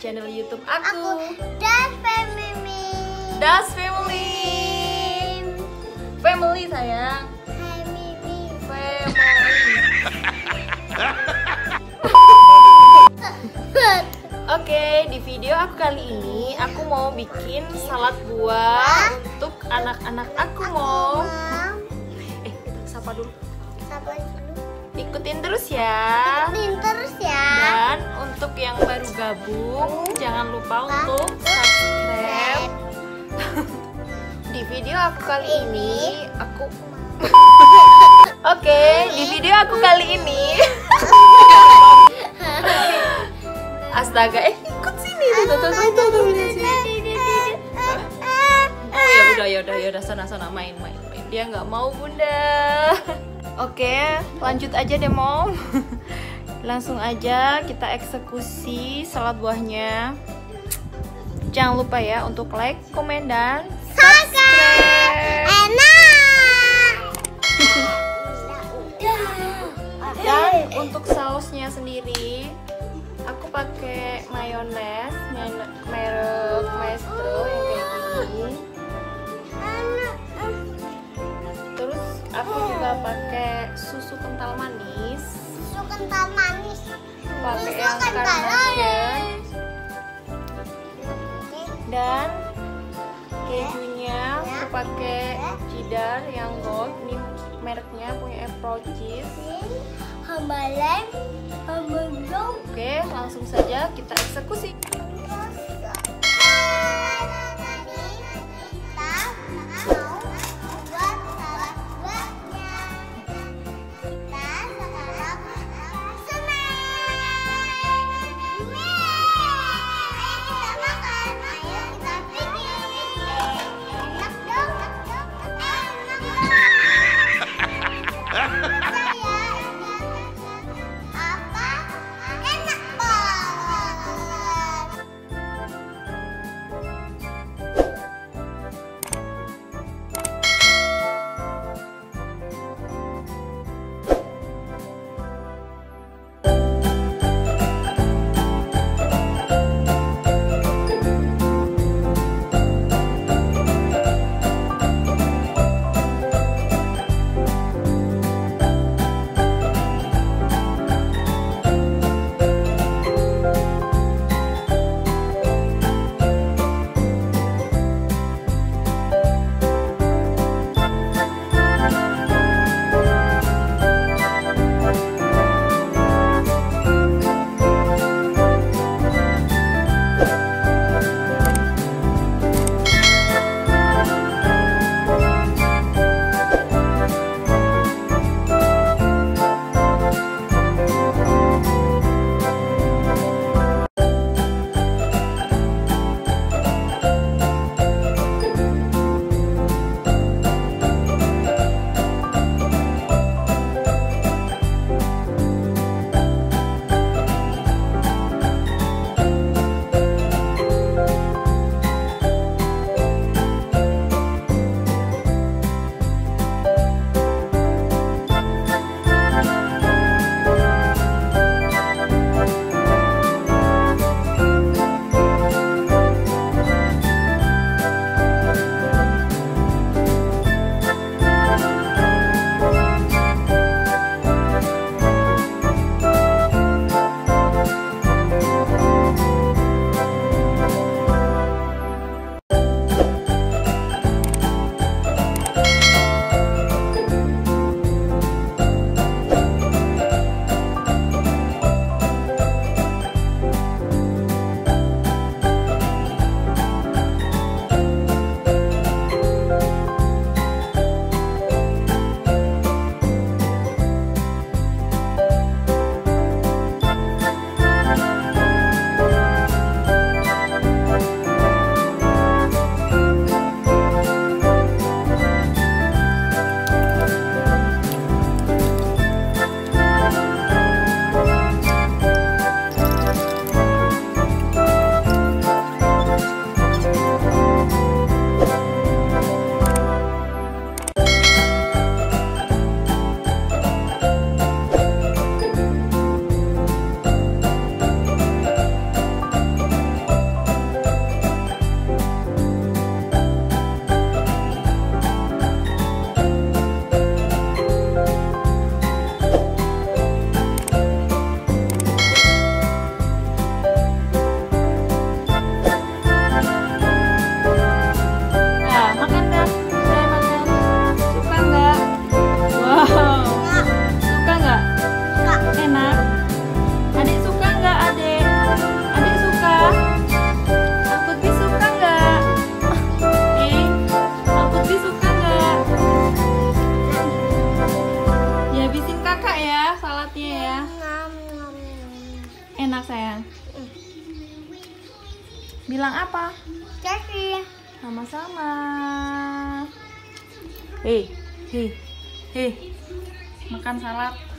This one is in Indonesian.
channel YouTube aku, Das Family. Das Family. Family sayang. Family. Family. Oke, di video aku kali ini aku mau bikin salad buah untuk anak-anak aku, Mom. Sapa dulu. Sapa dulu. Ikutin terus ya. Ikutin terus ya. Dan untuk yang baru gabung, jangan lupa untuk subscribe. Di video aku kali ini, aku Oke, di video aku kali ini Astaga, ikut sini. Tuh, sini. Oh ya udah sana main. Dia nggak mau, Bunda. Oke, lanjut aja deh, Mom. Langsung aja kita eksekusi salad buahnya. Jangan lupa ya untuk like, komen, dan subscribe. Enak. Dan untuk sausnya sendiri, aku pakai mayones merek Maestro yang kayak gini. Terus aku juga pakai susu kental manis. Susu kental manis. Pakai Susu yang kental Carnation. manis. Dan kejunya aku pakai cheddar yang gold. Ini mereknya punya Apple Cheese. Hambalang, hambalang. Oke, langsung saja kita eksekusi. Bilang apa? Kasih. Sama-sama. Hei, hei, hei. Makan salad.